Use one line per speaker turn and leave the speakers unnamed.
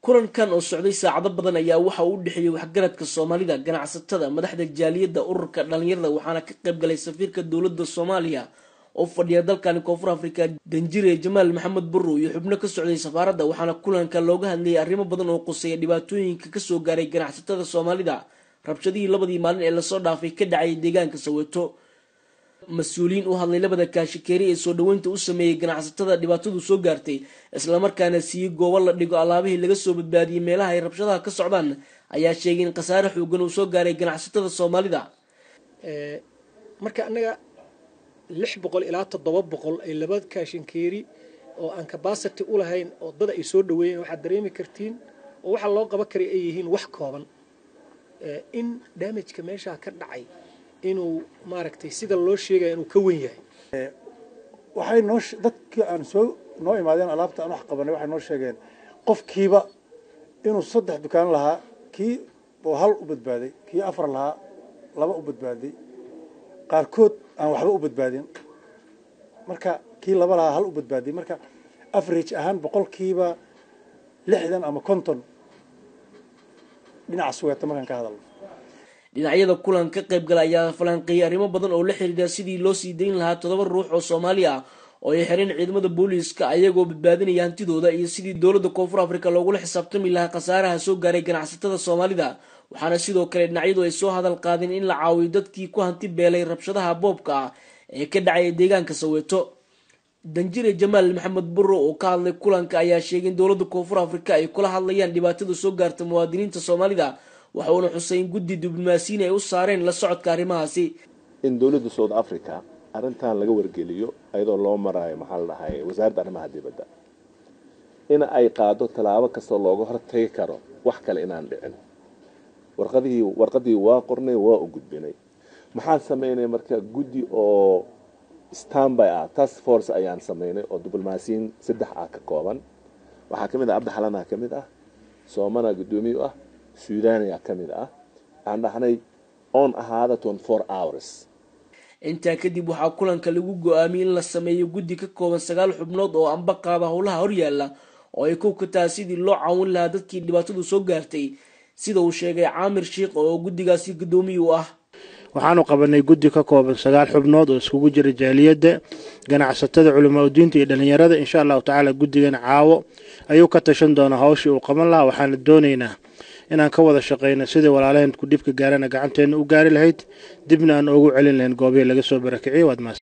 kulankan oo socday saacado badan ayaa waxa uu u dhexeeyay waxgaradka Soomaalida ganacsatada madaxda jaaliyadda ururka dhalinyarada waxaana ka qayb galay safiirka dawladda Soomaaliya oo fadhiya dalkan Koonfur Afrika Danjire Jamaal Maxamed Burro iyo xubno ka socday safaaradda waxaana kulanka looga hadlayay arrimo badan oo quseeya dhibaatooyinka ka soo gaaray ganacsatada Soomaalida rabshadihii labadii maalin ee la soo dhaafay ka dhacay deegaanka Soweto mas'uuliyiin u hadlay labada kaashikeeri ee soo dhaweynta u sameeyay ganacsatada dhibaatadu soo gaartay isla markaana si goobo la dhigo alaabihii laga soo badbaadiyay meelaha ay rabshadaha ka socdaan ayaa sheegay in qasaare xooggan uu soo gaaray ganacsatada Soomaalida
marka anaga 600 ilaa 700 ay laba kaashikeeri oo aan capacity u lahayn oo dad ay soo dhaweeyeen waxa dareemi kartiin oo waxa loo qaban karay ay yihiin wax kooban in damage-ka meesha ka dhacay inuu maaragtay sida loo sheegay inuu ka weyn yahay
waxay dadkii aan soo noo imaadeen alaabta aan wax qabanay waxay noo sheegeen qofkiiba inuu 3 dukaan lahaa kii oo hal u badbaaday kii 4 lahaa 2 u badbaaday qaarkood aan waxba u badbaadin marka kii 2 lahaa hal u badbaaday marka average ahaan boqolkiiba 60 ama 50 dhinaca Soweto markaan ka hadalno
dhinacyada kulan ka qayb galay ayaa falanqeeyay arrimo badan oo la xiriira sidii loo sii deyn lahaa 7 ruux oo Soomaali ah oo ay xireen ciidamada booliiska ayagoo badbaadinaya hantidooda iyo sidii dawladda Koonfur Afrika loogu xisaabtami lahaa qasaaraha soo gaaray ganacsatada Soomaalida waxaana sidoo kale dhinacyadu ay soo hadal qaadeen in la caawiyo dadkii ku hanti beelay rabshadaha boobka ah ee ka dhacay deegaanka Soweto Danjire Jamaal Maxamed Burro oo ka hadlay kulanka ayaa sheegay in dawladda Koonfur Afrika ay kula hadlayaan dhibaatada soo gaartay muwaadiniinta Soomaalida waxaana Xuseen guddi diblomaasiyiin ay u saareen la socodka arrimahaasi
in dawladda South Africa arintan laga wargeliyo ayadoo loo marayo maxal dhahay wasaaradda arrimaha dibadda in ay qaado talaabo kasta looga hortagi karo wax kale inaan dhicin warqadii waa qornay waa u gudbinay maxaan sameynay marka guddi oo standby task force ayaan sameynay oo diblomaasiyiin 3 ka kooban waxa kamid ah Abdi Xalana kamid ah Soomana gudoomiye ah Suudaaniya kamid ah aan dhahnay on ahaada 24 hours
inta kadib waxa kulanka lagu go'aamiyay in la sameeyo guddi ka kooban 9 xubnood oo anba qaada howlaha horyaala oo ay ku kataa sidii loo caawin lahaa dadkii dhibaatadu soo gaartay sida uu sheegay Caamir Sheekh oo guddigaasi gudoomiye u ah
waxaanu qabanay guddi ka kooban 9 xubnood oo iskugu jira jaaliyadda ganacsatada culimada diinta iyo dhalinyarada insha Allah taala guddigan caawo ayuu ka tashan doonaa hawshii uu qaban lahaa waxaan doonaynaa inaan ka wada shaqeyno sidii walaalaheen ku dibka gaarana gacanteena u gaari lahayd dibna aan ugu celin lahayn goobaha laga soo barakiciyay